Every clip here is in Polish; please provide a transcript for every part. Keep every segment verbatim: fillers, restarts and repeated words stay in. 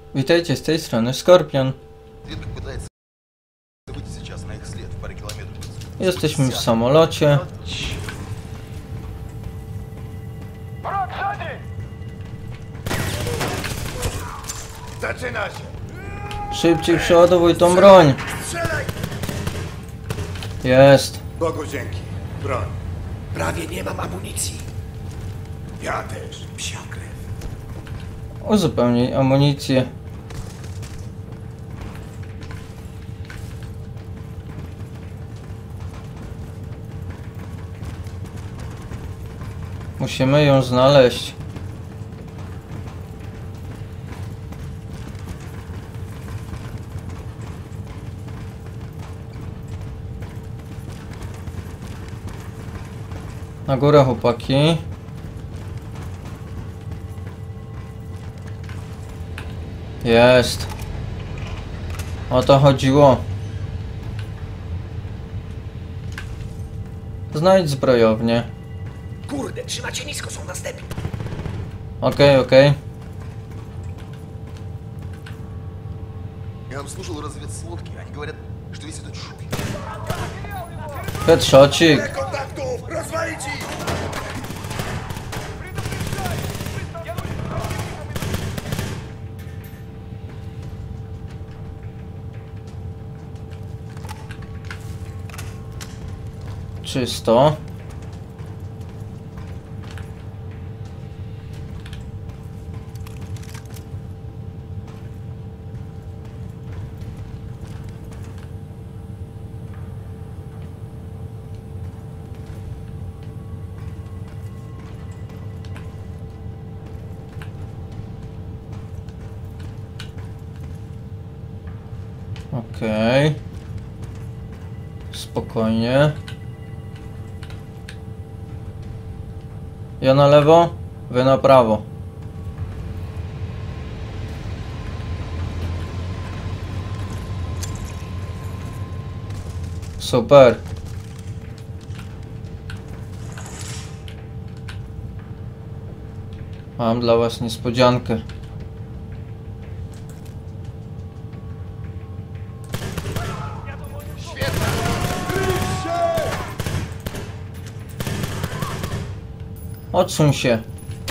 Witajcie, z tej strony Skorpion. Jesteśmy w samolocie. Zaczyna się! Szybciej przeładowuj tą broń. Jest. Bogu dzięki. Broń. Prawie nie mam amunicji. Ja też. Psia krew. Uzupełnij amunicję. Musimy ją znaleźć. Na górę, chłopaki. Jest. O to chodziło. Znajdź zbrojownię. Kurde, trzymacie nisko, są następni. Okej, okay, okej. Okay. Я слушал разведсводки, они говорят, что есть этот шут. Headshotcik. Kontaktów! Rozwalić ich! Czysto. Okej. Okay. Spokojnie. Ja na lewo, wy na prawo. Super. Mam dla was niespodziankę. Odsuń się.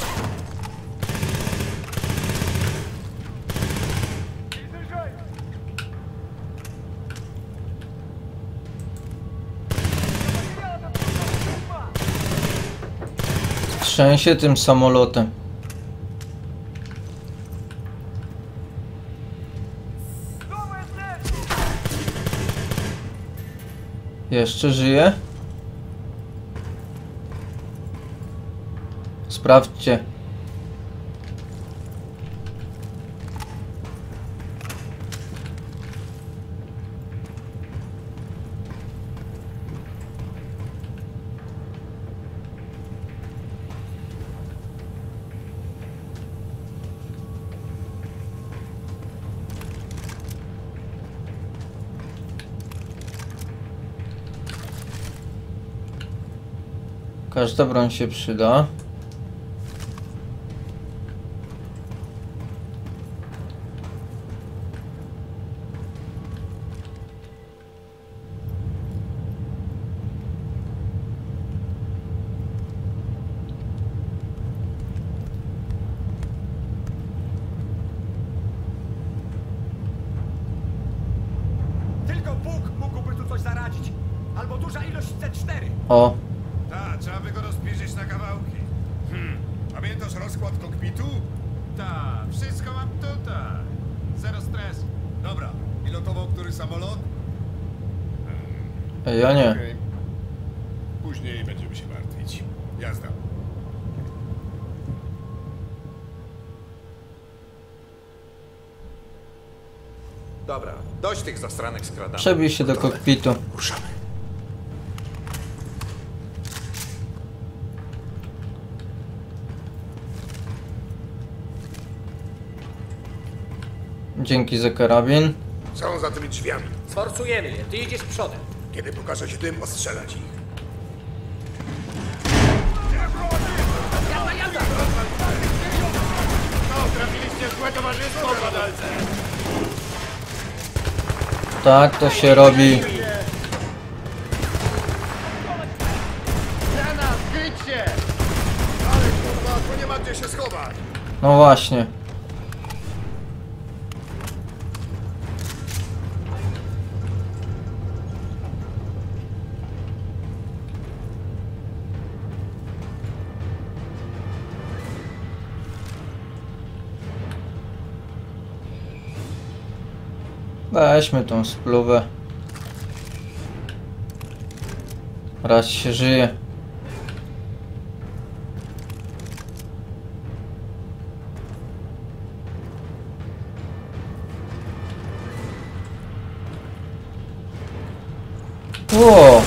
Trzęsie tym samolotem. Jeszcze żyje? Sprawdźcie. Każda broń się przyda. Tylko Bóg mógłby tu coś zaradzić. Albo duża ilość C cztery. O, Ta, trzeba by go rozpierzyć na kawałki. Hmm. Pamiętasz rozkład kokpitu? Ta, wszystko mam tutaj. Zero stresu. Dobra, pilotował który samolot? ja nie. Okej. Później będziemy się martwić. Jazda. Dobra, dość tych zastranych skradanek. Przebij się do kokpitu. Ruszamy. Dzięki za karabin. Są za tymi drzwiami. Sforcujemy je, ty idziesz przodem. Kiedy pokaże się dym, ostrzelać ich. Jazda, jazda! No, trafiliście w złego towarzystwo po walce! Tak to się robi. Jana, zgryź się! Ale kurwa, tu nie ma gdzie się schować! No właśnie. Weźmy tą spluwę. Raz się żyje. Ło!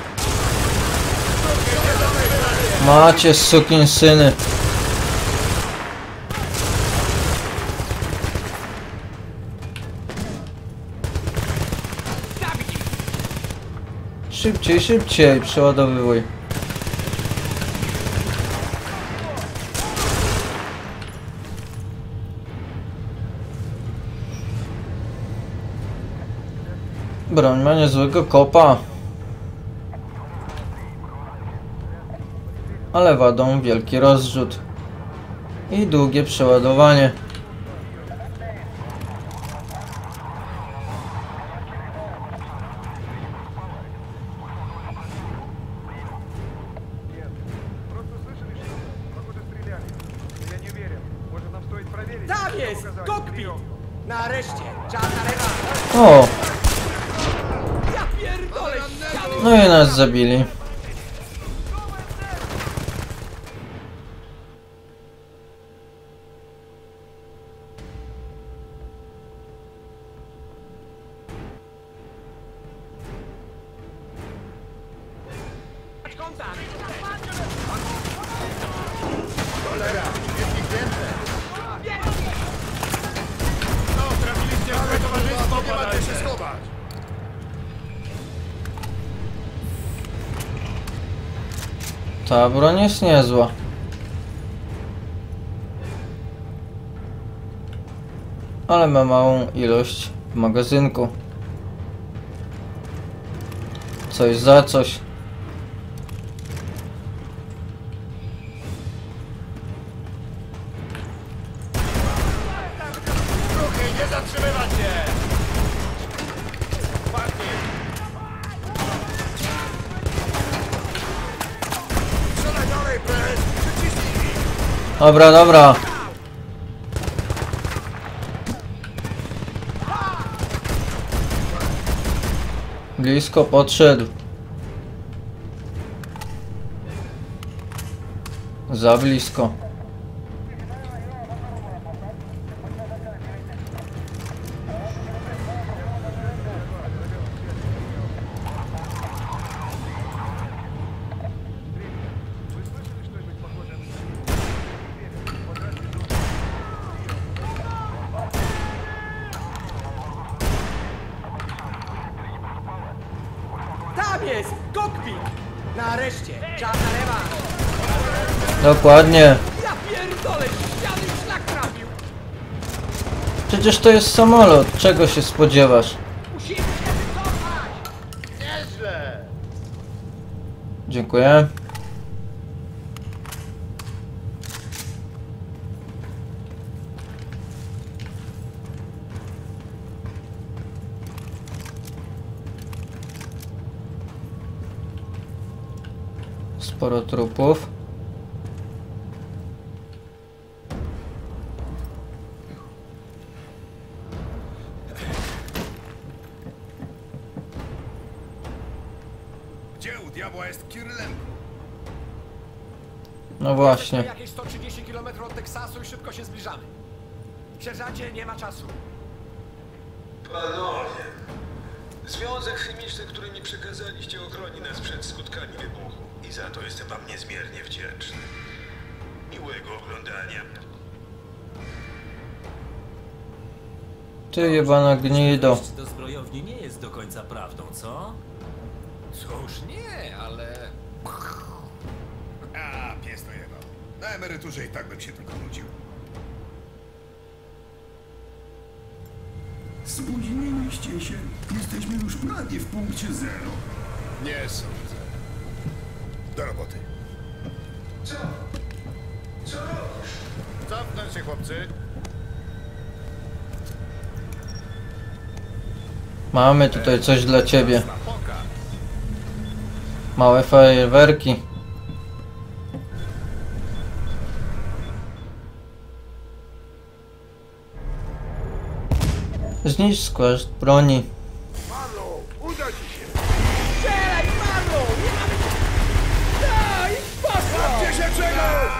Macie sukinsyny. Szybciej, szybciej, przeładowywuj. Broń ma niezłego kopa. Ale wadą wielki rozrzut. I długie przeładowanie. Tam jest! Kokpit! Nareszcie! Czas na lewa! O! Ja pierdolę! ściany! No i nas zabili. Kontakt! Cholera, jest ich więcej! No, trafiliście w złe towarzystwo po walce! Nie ma gdzie się schować! Ta broń jest niezła. Ale ma małą ilość w magazynku. Coś za coś. Ruchy, nie zatrzymywać się! Ładnie! Strzelaj dalej, Prez! Przyciśnij ich! Dobra, dobra. Blisko podszedł. Za blisko. Tam jest! Kokpit! Nareszcie! Czas na lewa! Dokładnie. Ja pierdolę! Ściany szlak trafił! Przecież to jest samolot. Czego się spodziewasz? Musimy się wycofać! Nieźle! Dziękuję. Sporo trupów. Gdzie u diabła jest Kirlenko? No właśnie. Jesteśmy jakieś sto trzydzieści kilometrów od Teksasu i szybko się zbliżamy. Sierżancie, nie ma czasu. Panowie, związek chemiczny, który mi przekazaliście, ochroni nas przed skutkami wybuchu. I za to jestem wam niezmiernie wdzięczny. Miłego oglądania. Ty jebana gnido. Przeszłość do zbrojowni nie jest do końca prawdą, co? Cóż, nie, ale... A, pies to jego. Na emeryturze i tak bym się tylko nudził. Spóźniliście się. Jesteśmy już prawie w punkcie zero. Nie sądzę. Do roboty. Co? Co robisz? Cofnąć się, chłopcy. Mamy tutaj coś dla ciebie. Na pokaz. Małe fajerwerki. Zniszcz skład broni. Marlo, uda ci się. Strzelaj, Marlo! Nie mamy... No i poszło! Gdzie się czegoś?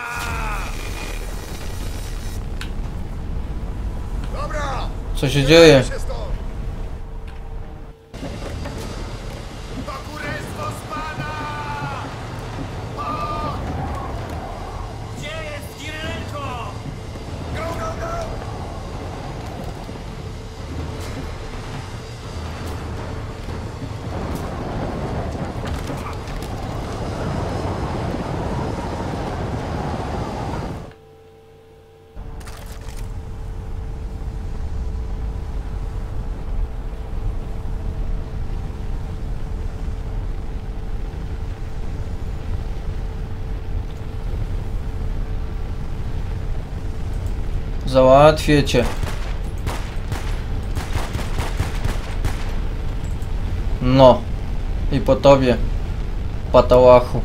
Dobra! Co się dzieje? Się stąd. To kurestwo spada! Gdzie jest Kirylenko? Go, go, go! Załatwię cię. No. I po tobie, patałachu.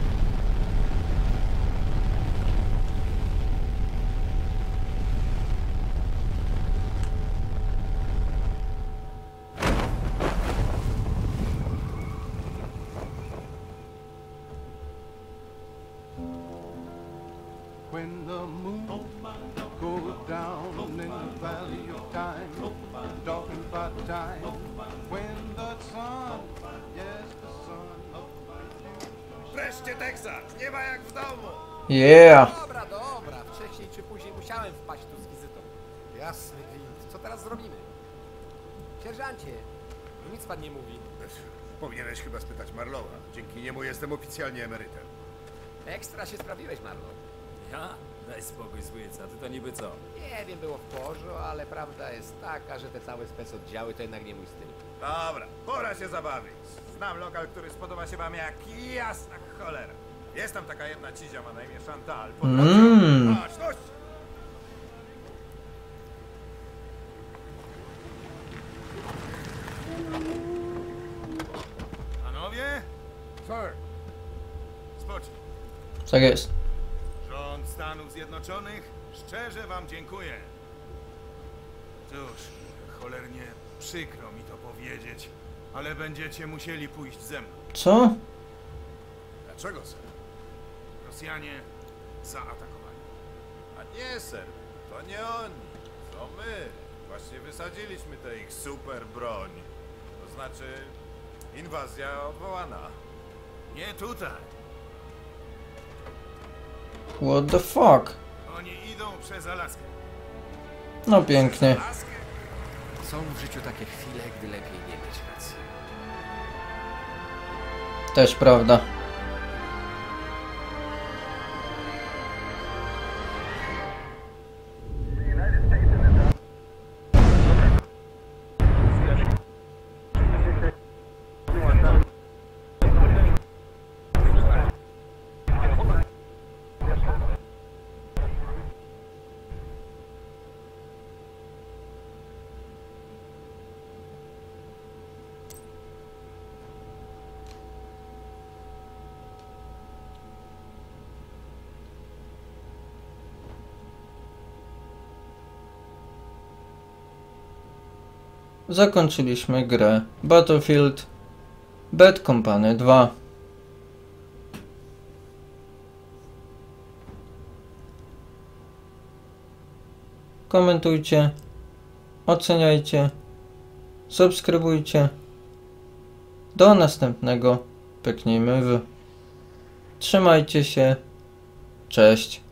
When the moon goes down in the valley of time, talking about time. When the sun, yes, the sun. Wreszcie Teksas! Nie ma jak w domu! Yeah. Dobra, dobra. Wcześniej czy później musiałem wpaść tu z wizytą. Jasny gwint. Co teraz zrobimy? Sierżancie, no nic pan nie mówi. Powinieneś chyba spytać Marlowa. Dzięki niemu jestem oficjalnie emerytem. Ekstra się sprawiłeś, Marlo. Ja? Daj spokój, złyca, ty to niby co? Nie wiem, było w porządku, ale prawda jest taka, że te całe specoddziały to jednak nie mój styl. Dobra, pora się zabawić. Znam lokal, który spodoba się wam jak jasna cholera. Jest tam taka jedna cizia, ma na imię Chantal. Mmm. Chodź, chodź! Panowie? Sir. Spocznij. Tak jest. Rząd Stanów Zjednoczonych szczerze wam dziękuję. Cóż, cholernie przykro mi to powiedzieć, ale będziecie musieli pójść ze mną. Co? Dlaczego, ser? Rosjanie zaatakowali. A nie, ser, to nie oni, to my. Właśnie wysadziliśmy tę ich super broń. To znaczy, inwazja odwołana. Nie tutaj. What the fuck? Oni idą przez Alaskę. No pięknie. Alaskę? Są w życiu takie chwile, gdy lepiej nie mieć racji. Też prawda. Zakończyliśmy grę Battlefield Bad Company dwa. Komentujcie, oceniajcie, subskrybujcie. Do następnego. Pyknijmy w. Trzymajcie się. Cześć.